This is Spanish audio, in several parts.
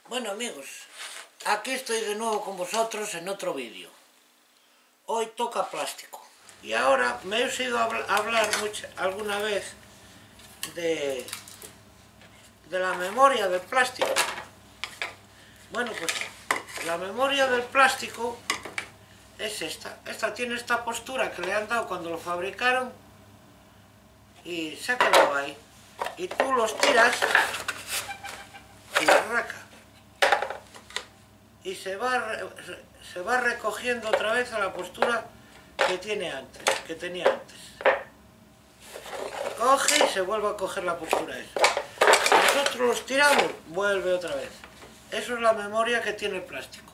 Bueno amigos, aquí estoy de nuevo con vosotros en otro vídeo. Hoy toca plástico. Y ahora me he oído hablar alguna vez de la memoria del plástico. Bueno, pues la memoria del plástico es esta. Esta tiene esta postura que le han dado cuando lo fabricaron y se ha quedado ahí. Y tú los tiras y raca. Y se va recogiendo otra vez a la postura que tenía antes. Coge y se vuelve a coger la postura esa. Nosotros los tiramos, vuelve otra vez. Eso es la memoria que tiene el plástico.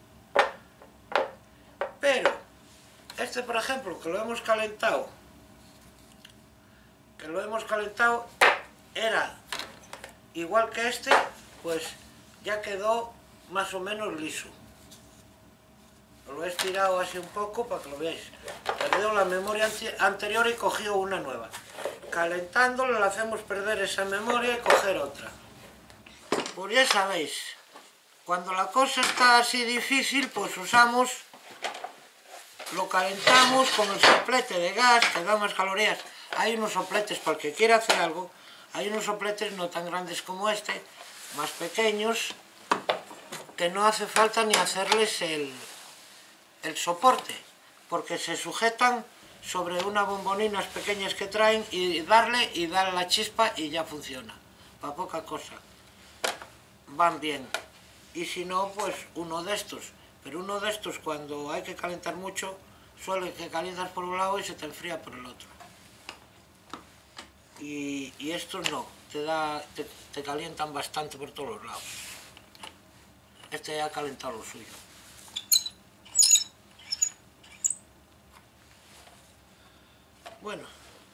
Pero, este por ejemplo, que lo hemos calentado, era igual que este, pues ya quedó más o menos liso. Lo he estirado así un poco para que lo veáis. Perdió la memoria anterior y cogió una nueva. Calentándolo le hacemos perder esa memoria y coger otra. Pues ya sabéis, cuando la cosa está así difícil, pues lo calentamos con el soplete de gas, que da más calorías. Hay unos sopletes, para el que quiera hacer algo, hay unos sopletes no tan grandes como este, más pequeños, que no hace falta ni hacerles el soporte, porque se sujetan sobre unas bomboninas pequeñas que traen y darle la chispa y ya funciona, para poca cosa. Van bien. Y si no, pues uno de estos. Pero uno de estos, cuando hay que calentar mucho, suele que calientas por un lado y se te enfría por el otro. Y estos no, te calientan bastante por todos los lados. Este ya ha calentado lo suyo. Bueno,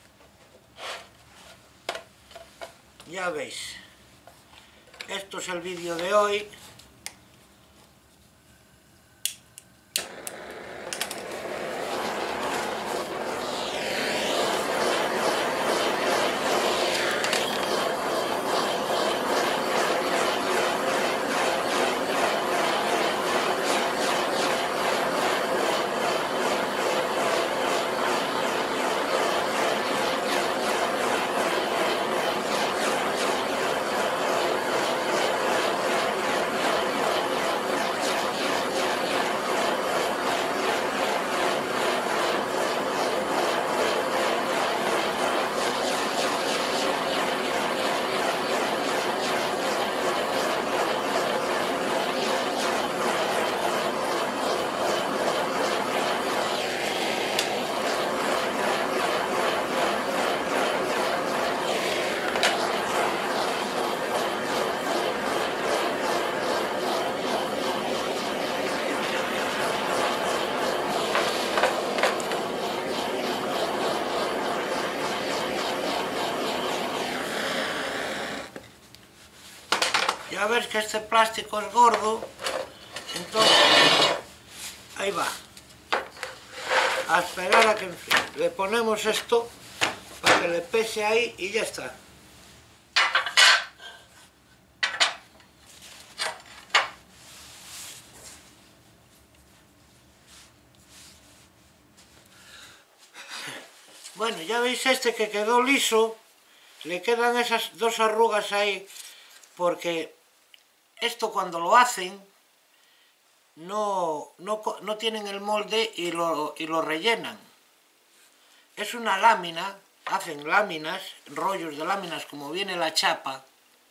ya veis, esto es el vídeo de hoy. Ya ves que este plástico es gordo, entonces ahí va. A esperar a que enfríe. Le ponemos esto para que le pese ahí y ya está. Bueno, ya veis este que quedó liso, le quedan esas dos arrugas ahí, porque esto cuando lo hacen no tienen el molde y lo rellenan. Es una lámina, hacen láminas, rollos de láminas como viene la chapa,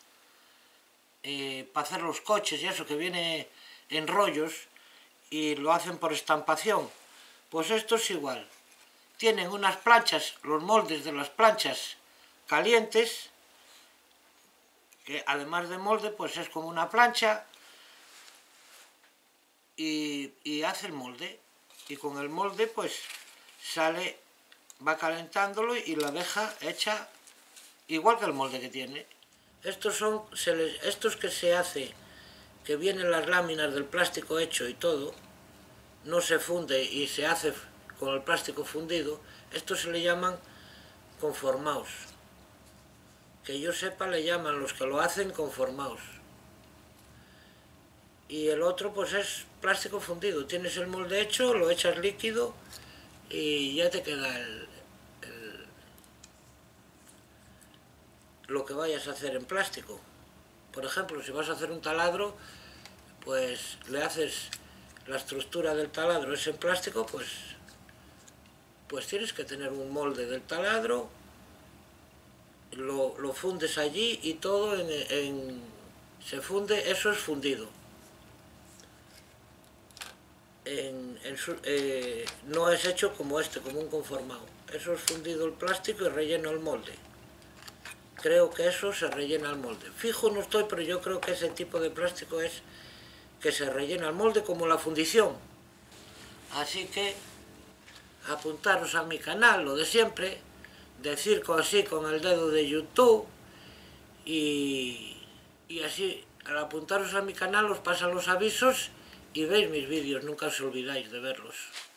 para hacer los coches y eso que viene en rollos, y lo hacen por estampación. Pues esto es igual. Tienen unas planchas, los moldes de las planchas calientes, que además de molde, pues es como una plancha, y hace el molde, y con el molde pues sale, va calentándolo y la deja hecha igual que el molde que tiene. Estos que se hace, que vienen las láminas del plástico hecho y todo, no se funde y se hace con el plástico fundido, estos se le llaman conformados. Que yo sepa le llaman los que lo hacen conformados. y el otro pues es plástico fundido. Tienes el molde hecho, lo echas líquido y ya te queda lo que vayas a hacer en plástico. Por ejemplo, si vas a hacer un taladro, pues le haces la estructura del taladro, es en plástico, pues tienes que tener un molde del taladro, lo fundes allí y todo se funde, eso es fundido. No es hecho como como un conformado. Eso es fundido el plástico y relleno el molde. Creo que eso se rellena el molde. Fijo no estoy, pero yo creo que ese tipo de plástico es que se rellena el molde como la fundición. Así que apuntaros a mi canal, lo de siempre, decir así con el dedo de YouTube y así al apuntaros a mi canal os pasan los avisos y veis mis vídeos, nunca os olvidáis de verlos.